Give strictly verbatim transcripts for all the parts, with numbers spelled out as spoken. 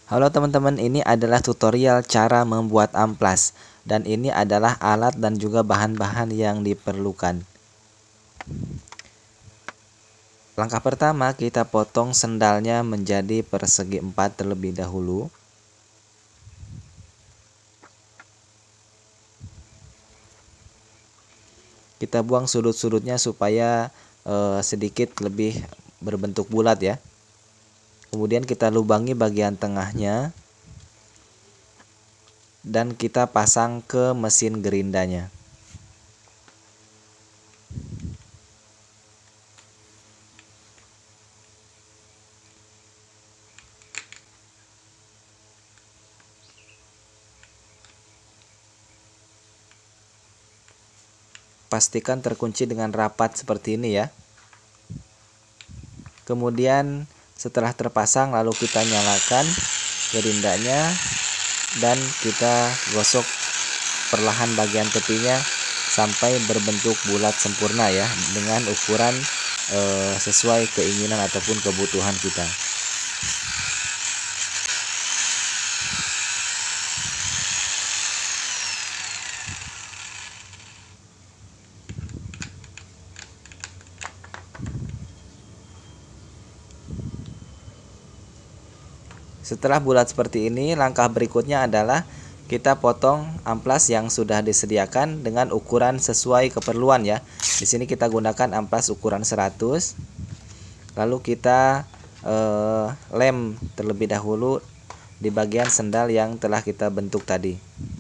Halo teman-teman, ini adalah tutorial cara membuat amplas dan ini adalah alat dan juga bahan-bahan yang diperlukan. Langkah pertama, kita potong sendalnya menjadi persegi empat terlebih dahulu. Kita buang sudut-sudutnya supaya eh, sedikit lebih berbentuk bulat ya. Kemudian kita lubangi bagian tengahnya dan kita pasang ke mesin gerindanya. Pastikan terkunci dengan rapat seperti ini ya. Kemudian setelah terpasang, lalu kita nyalakan gerindanya dan kita gosok perlahan bagian tepinya sampai berbentuk bulat sempurna ya, dengan ukuran eh, sesuai keinginan ataupun kebutuhan kita. Setelah bulat seperti ini, langkah berikutnya adalah kita potong amplas yang sudah disediakan dengan ukuran sesuai keperluan ya. Di sini kita gunakan amplas ukuran seratus. Lalu kita eh, lem terlebih dahulu di bagian sendal yang telah kita bentuk tadi.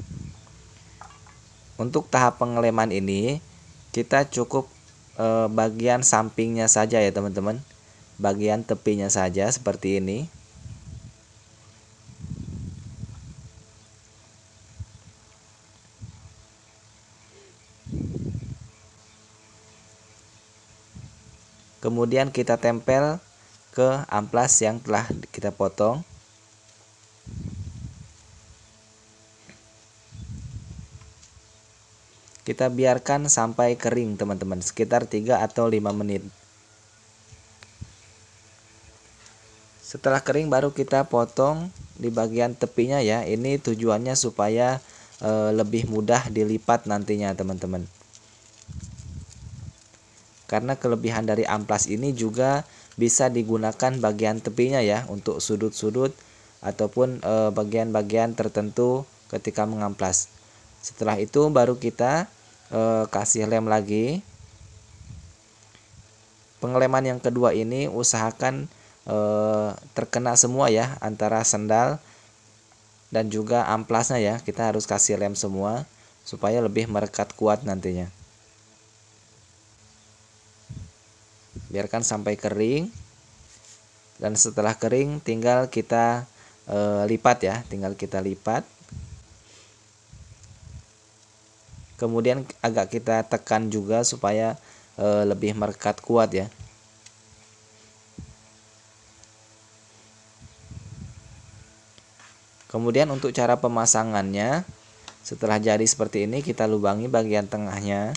Untuk tahap pengeleman ini, kita cukup eh, bagian sampingnya saja ya teman-teman. Bagian tepinya saja seperti ini. Kemudian kita tempel ke amplas yang telah kita potong. Kita biarkan sampai kering teman-teman, sekitar tiga atau lima menit. Setelah kering baru kita potong di bagian tepinya ya. Ini tujuannya supaya e, lebih mudah dilipat nantinya teman-teman. Karena kelebihan dari amplas ini juga bisa digunakan bagian tepinya ya, untuk sudut-sudut ataupun bagian-bagian tertentu ketika mengamplas. Setelah itu baru kita e, kasih lem lagi. Pengeleman yang kedua ini usahakan e, terkena semua ya, antara sendal dan juga amplasnya ya. Kita harus kasih lem semua supaya lebih merekat kuat nantinya. Biarkan sampai kering, dan setelah kering tinggal kita e, lipat ya, tinggal kita lipat. Kemudian agak kita tekan juga supaya e, lebih merekat kuat ya. Kemudian untuk cara pemasangannya, setelah jadi seperti ini kita lubangi bagian tengahnya.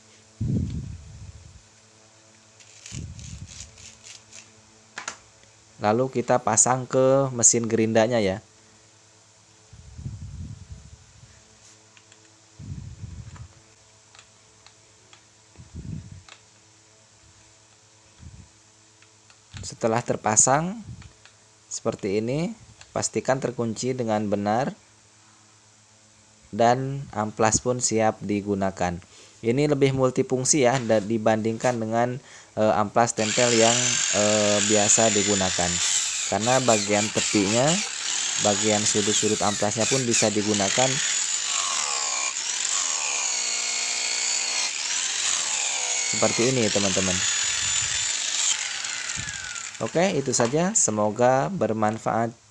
Lalu kita pasang ke mesin gerindanya ya. Setelah terpasang seperti ini, pastikan terkunci dengan benar dan amplas pun siap digunakan. Ini lebih multifungsi ya dibandingkan dengan e, amplas tempel yang e, biasa digunakan. Karena bagian tepinya, bagian sudut-sudut amplasnya pun bisa digunakan seperti ini teman-teman. Oke, itu saja. Semoga bermanfaat.